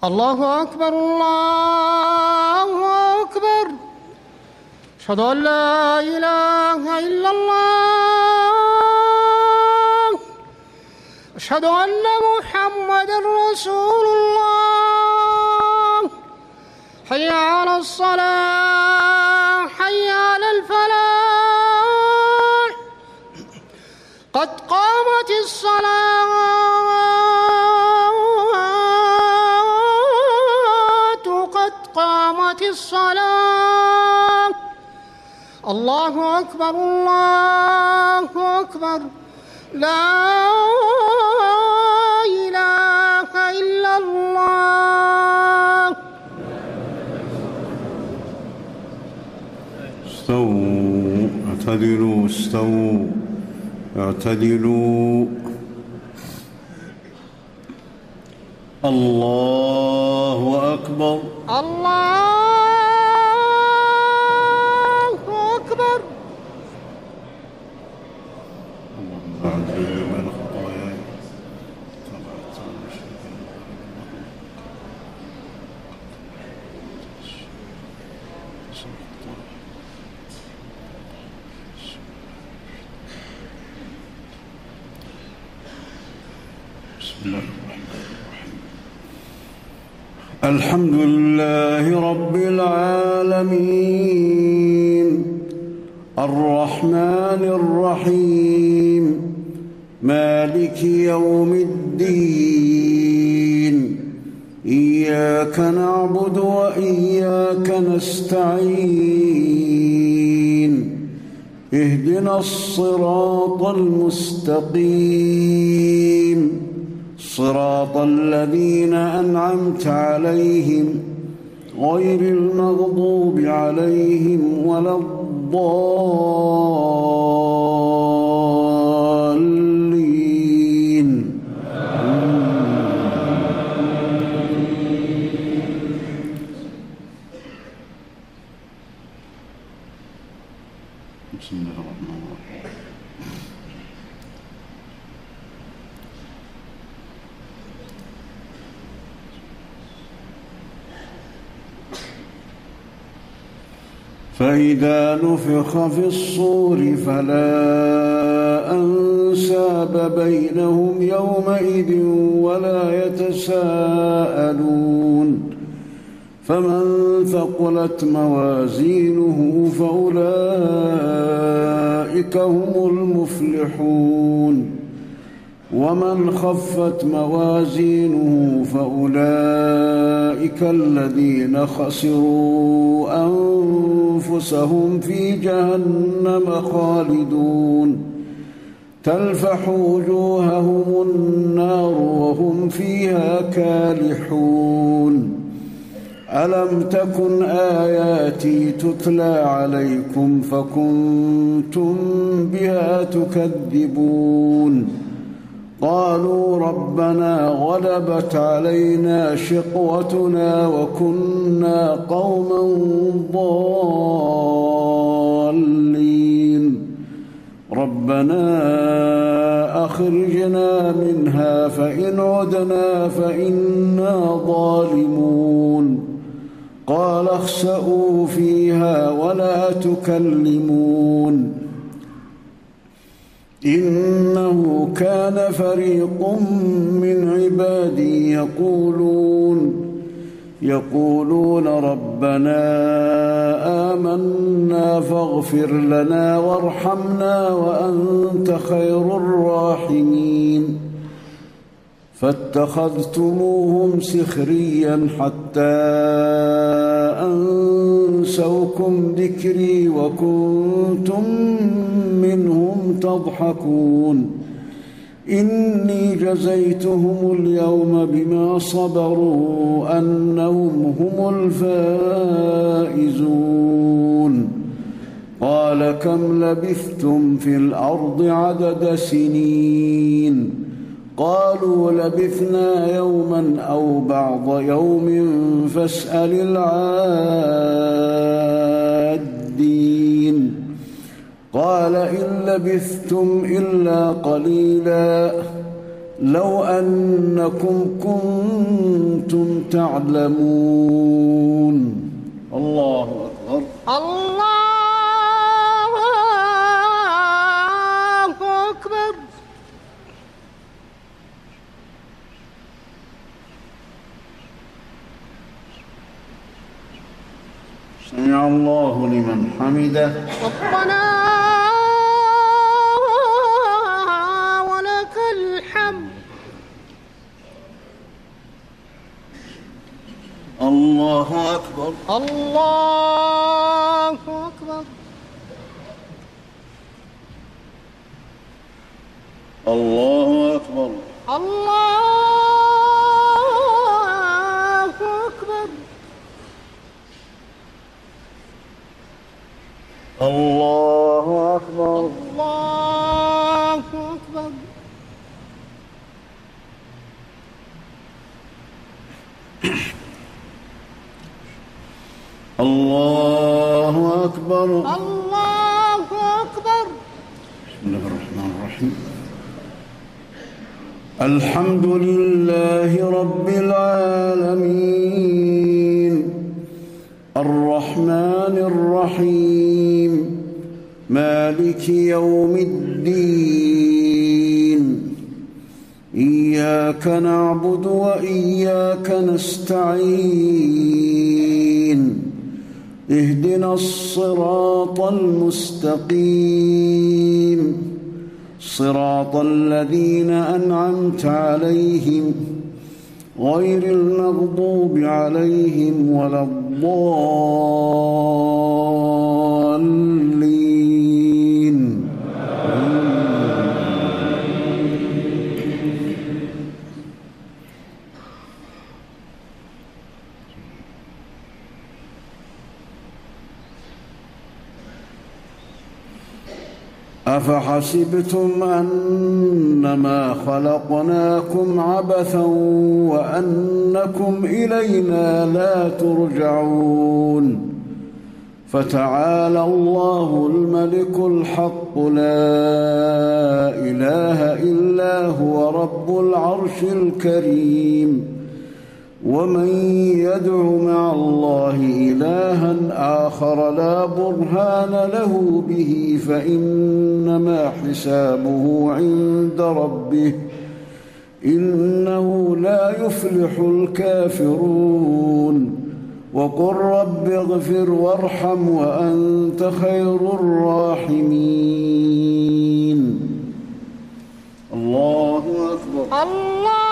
الله أكبر الله أكبر. أشهد أن لا إله إلا الله. أشهد أن محمدًا رسول الله. حي على الصلاة حي على الفلاح. قد قامت الصلاة قد قامت الصلاة. الله أكبر الله أكبر. لا إله إلا الله. استووا اعتدلوا استووا اعتدلوا. الله أكبر الله أكبر. اللهم اعذرني من خطاياي. بسم الله الرحمن الرحيم. الحمد لله رب العالمين الرحمن الرحيم مالك يوم الدين. إياك نعبد وإياك نستعين. اهدنا الصراط المستقيم صراط الذين أنعمت عليهم غير المغضوب عليهم ولا الضالين. بسم الله الرحمن الرحيم. فإذا نفخ في الصور فلا أنساب بينهم يومئذ ولا يتساءلون. فمن ثقلت موازينه فأولئك هم المفلحون. ومن خفت موازينه فأولئك الذين خسروا أنفسهم في جهنم خالدون. تلفح وجوههم النار وهم فيها كالحون. ألم تكن آياتي تتلى عليكم فكنتم بها تكذبون. قالوا ربنا غلبت علينا شقوتنا وكنا قوما ضالين. ربنا أخرجنا منها فإن عدنا فإنا ظالمون. قال اخسئوا فيها ولا تكلمون. إنه كان فريق من عبادي يقولون ربنا آمنا فاغفر لنا وارحمنا وأنت خير الراحمين. فاتخذتموهم سخريا حتى أنسوكم ذكري وكنتم منهم تضحكون. إني جزيتهم اليوم بما صبروا أنهم هم الفائزون. قال كم لبثتم في الأرض عدد سنين؟ قالوا لبثنا يوما أو بعض يوم فاسأل العادين. قال إن لبثتم إلا قليلا لو أنكم كنتم تعلمون. الله أكبر. الله أكبر. سمع الله لمن حمده. ربنا ولك الحمد. الله أكبر. الله أكبر. الله أكبر. الله أكبر. الله أكبر. الله أكبر. الله أكبر. الله أكبر. بسم الله الرحمن الرحيم. الحمد لله رب العالمين الرحمن الرحيم مالك يوم الدين إياك نعبد وإياك نستعين اهدنا الصراط المستقيم صراط الذين أنعمت عليهم غير المغضوب عليهم ولا الضالين. أفحسبتم أنما خلقناكم عبثا وأنكم إلينا لا ترجعون فتعالى الله الملك الحق لا إله إلا هو رب العرش الكريم. ومن يدع مع الله إلها آخر لا برهان له به فإنما حسابه عند ربه إنه لا يفلح الكافرون. وقل رب اغفر وارحم وأنت خير الراحمين. الله أكبر. الله